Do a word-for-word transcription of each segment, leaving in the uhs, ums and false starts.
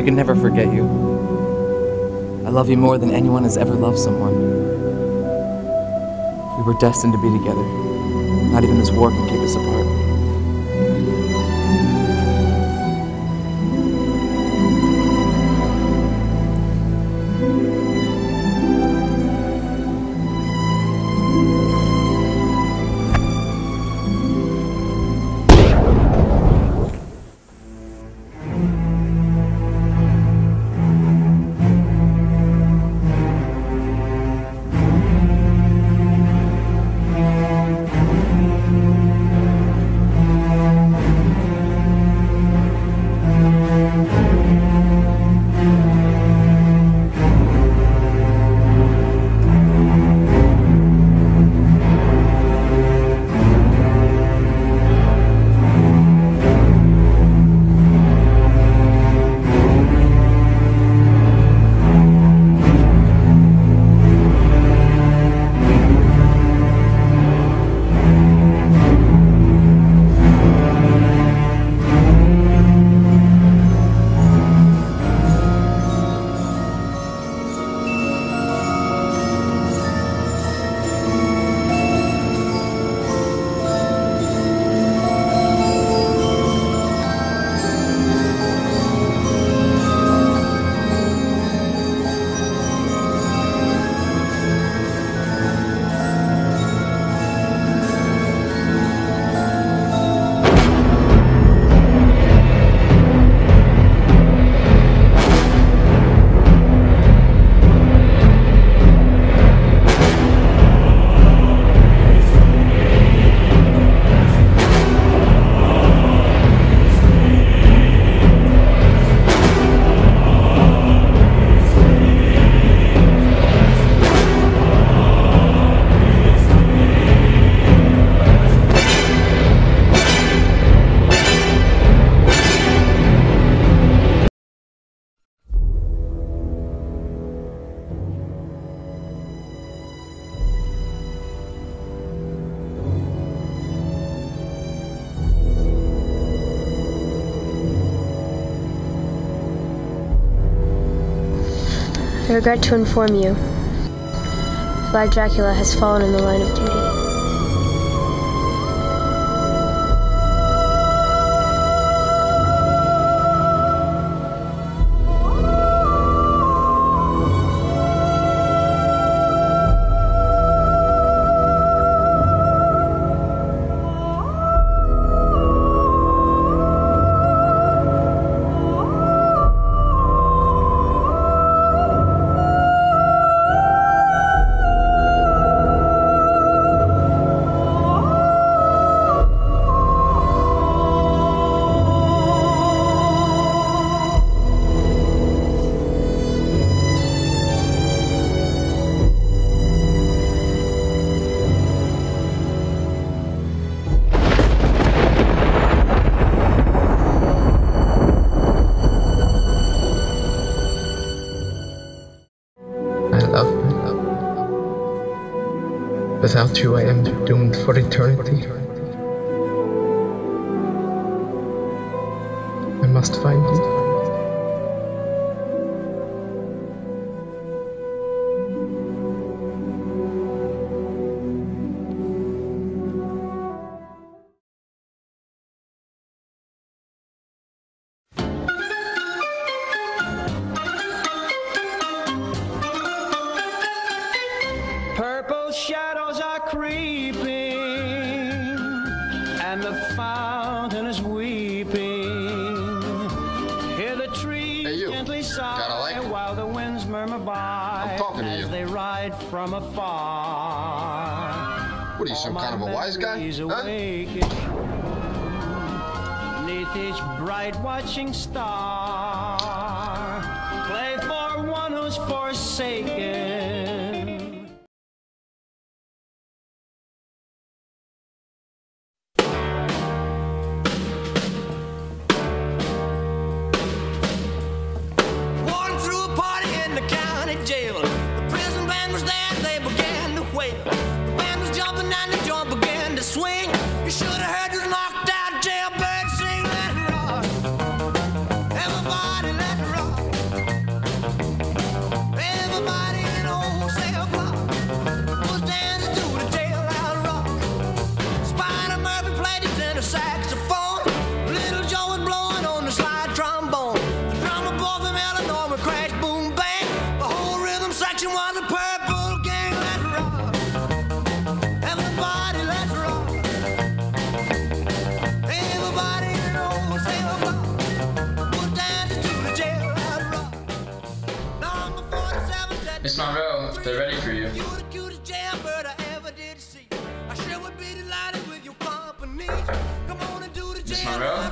I can never forget you. I love you more than anyone has ever loved someone. We were destined to be together. Not even this war can keep us apart. I regret to inform you, Vlad Dracula has fallen in the line of duty. Without you, I am doomed for eternity. I must find you. Purple shadows are creeping, and the fountain is weeping. Hear the trees hey, gently sigh like while the winds murmur by as you. They ride from afar. What are you, some kind of a wise guy? Huh? Neath each bright watching star, play for one who's forsaken. Swing, you should have heard this knocked out jailbird sing, let it rock. Everybody let it rock. Miss Monroe, they're ready for you. Miss Monroe?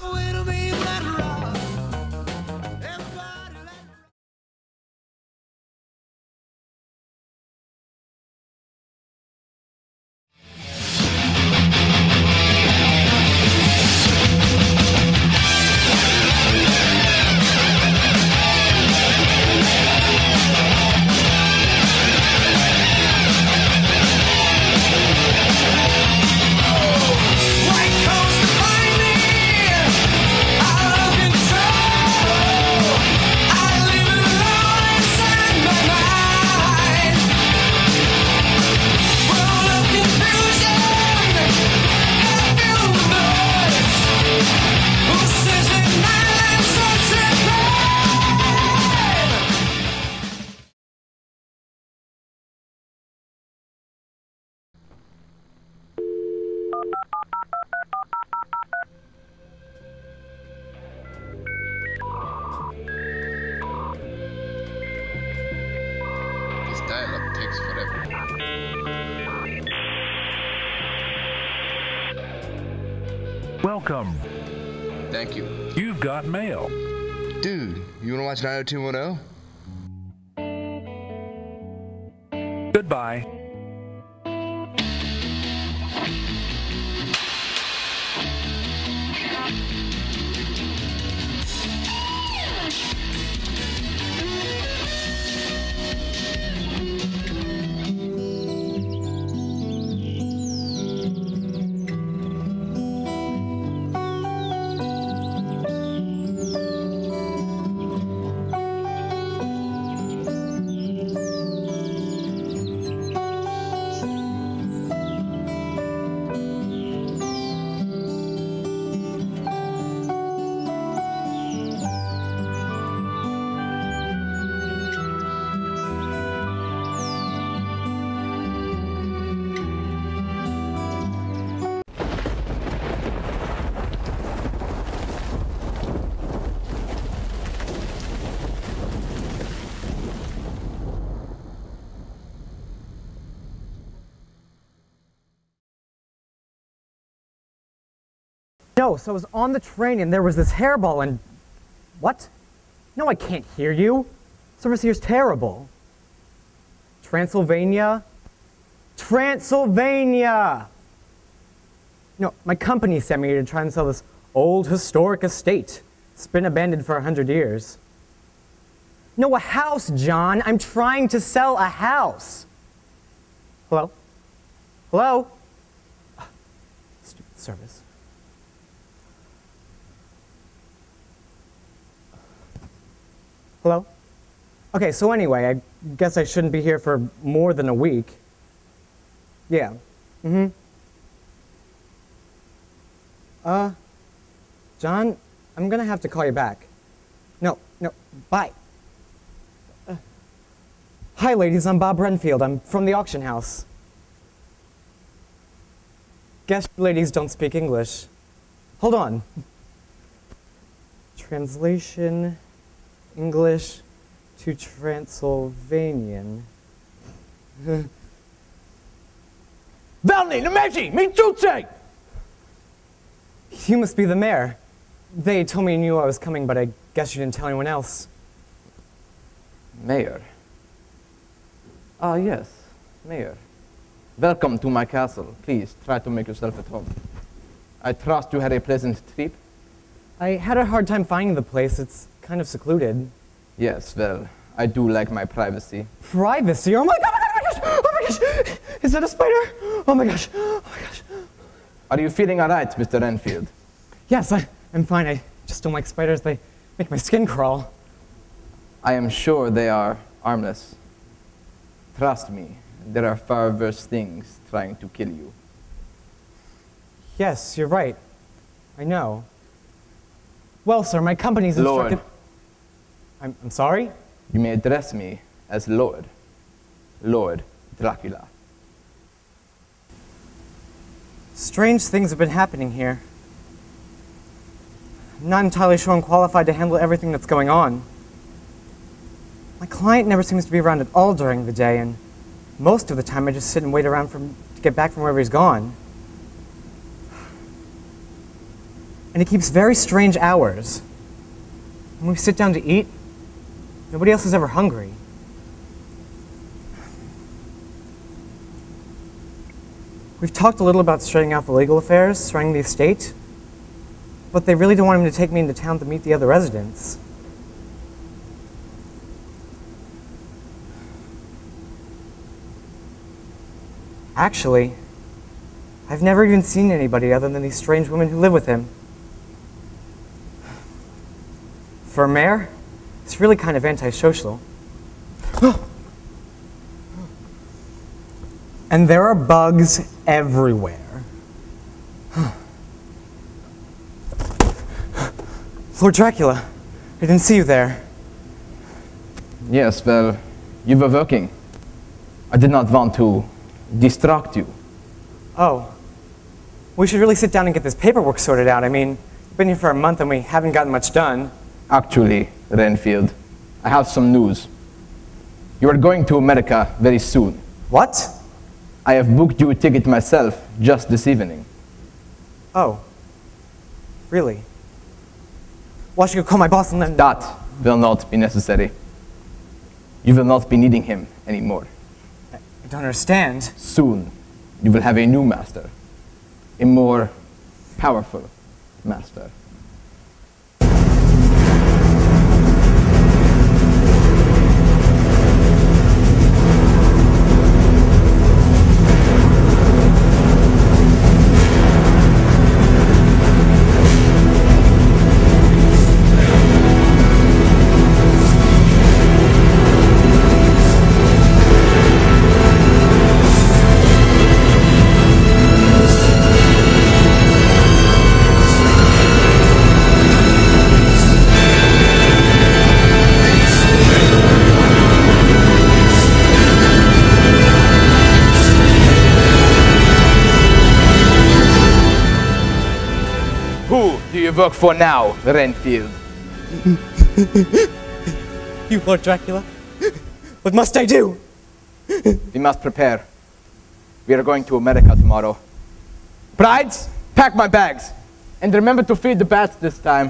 Dial-up takes forever. Welcome. Thank you. You've got mail. Dude, you wanna watch nine oh two one oh? Goodbye. No, so I was on the train and there was this hairball and... What? No, I can't hear you. Service here's terrible. Transylvania? Transylvania! No, my company sent me to try and sell this old historic estate. It's been abandoned for a hundred years. No, a house, John. I'm trying to sell a house. Hello? Hello? Stupid service. Hello? Okay, so anyway, I guess I shouldn't be here for more than a week. Yeah. Mm-hmm. Uh, John, I'm gonna have to call you back. No, no, bye. Uh, hi, ladies, I'm Bob Renfield. I'm from the auction house. Guess ladies don't speak English. Hold on. Translation... English to Transylvanian. Valny, Nemeci, Michuce! You must be the mayor. They told me you knew I was coming, but I guess you didn't tell anyone else. Mayor. Ah, yes, Mayor. Welcome to my castle. Please, try to make yourself at home. I trust you had a pleasant trip? I had a hard time finding the place. It's kind of secluded. Yes, well, I do like my privacy. Privacy? Oh my god, oh my gosh, oh my gosh! Is that a spider? Oh my gosh, oh my gosh. Are you feeling all right, Mister Renfield? Yes, I, I'm fine. I just don't like spiders. They make my skin crawl. I am sure they are harmless. Trust me, there are far worse things trying to kill you. Yes, you're right. I know. Well, sir, my company's instructed... Lord. I'm, I'm sorry? You may address me as Lord. Lord Dracula. Strange things have been happening here. I'm not entirely sure I'm qualified to handle everything that's going on. My My client never seems to be around at all during the day, and most of the time I just sit and wait around for him to get back from wherever he's gone. And he keeps very strange hours. When we sit down to eat, nobody else is ever hungry. We've talked a little about straightening out the legal affairs surrounding the estate, but they really don't want him to take me into town to meet the other residents. Actually, I've never even seen anybody other than these strange women who live with him. For a mayor, it's really kind of antisocial. And there are bugs everywhere. Lord Dracula, I didn't see you there. Yes, well, you were working. I did not want to distract you. Oh. We should really sit down and get this paperwork sorted out. I mean, we've been here for a month and we haven't gotten much done. Actually, Renfield, I have some news. You are going to America very soon. What? I have booked you a ticket myself just this evening. Oh. Really? Well, I should go call my boss and then... That will not be necessary. You will not be needing him anymore. I don't understand. Soon, you will have a new master. A more powerful master. Who do you work for now, Renfield? You, Lord Dracula? What must I do? We must prepare. We are going to America tomorrow. Brides, pack my bags. And remember to feed the bats this time.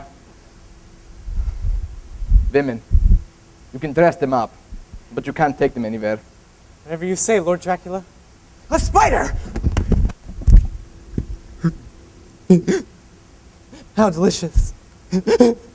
Women, you can dress them up, but you can't take them anywhere. Whatever you say, Lord Dracula. A spider! How delicious.